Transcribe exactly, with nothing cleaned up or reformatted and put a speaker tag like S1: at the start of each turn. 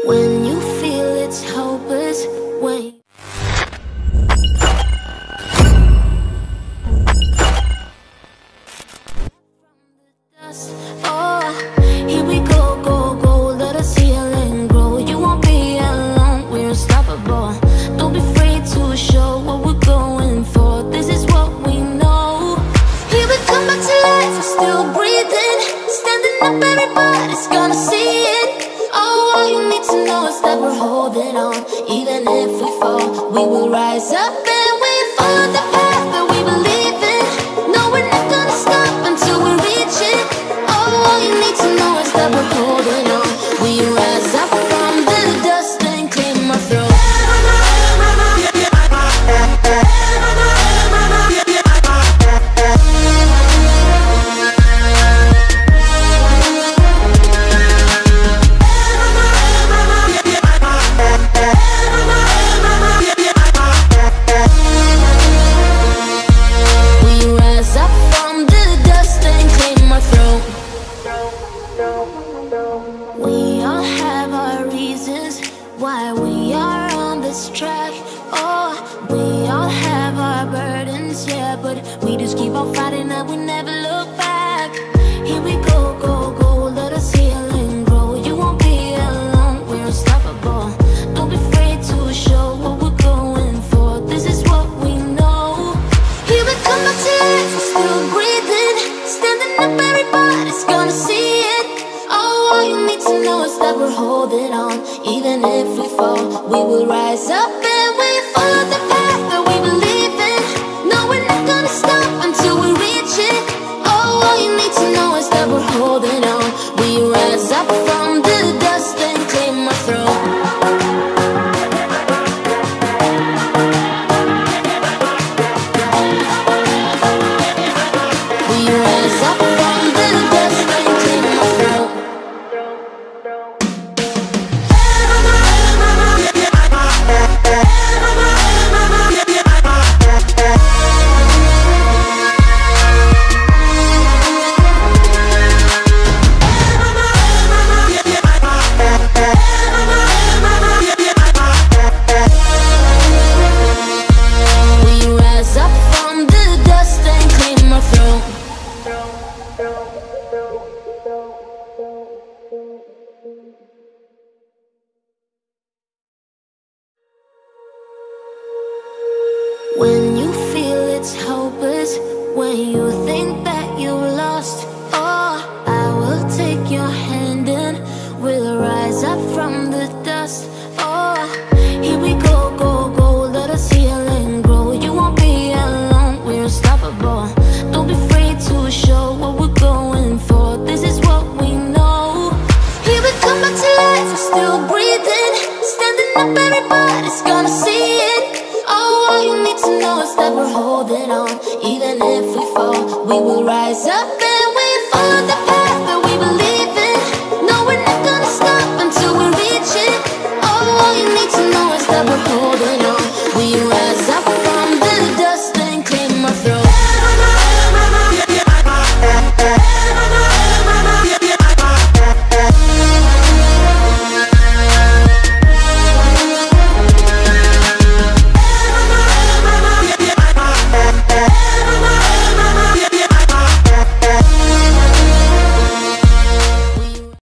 S1: When you feel it's hopeless, when oh, here we go, go, go, let us heal and grow. You won't be alone, we're unstoppable. Don't be afraid to show what we're going for. This is what we know. Here we come back to life, we're still breathing. Standing up, everybody's gonna see it. Oh, all you need to know is that we're holding on. Even if we fall, we will rise up and we follow the path that we believe in. No, we're not gonna stop until we reach it. All you need to know is that we're holding on. We rise up from the dust and clear my throat. We all have our reasons why we are on this track. Oh, we all have our burdens, yeah, but we just keep on fighting and we never look back. Here we go, go, go, let us heal and grow. You won't be alone, we're unstoppable. Don't be afraid to show what we're going for. This is what we know. Here we come back to life, we're still breathing. Standing up, everybody's gonna see it. All you need to know is that we're holding on. Even if we fall, we will rise up and we follow the path that we believe in. No, we're not gonna stop until we reach it. Oh, all you need to know is that we're holding on. We rise up from the dust and clear my throat. We rise up from the dust and clear my throat. When you feel it's hopeless, when you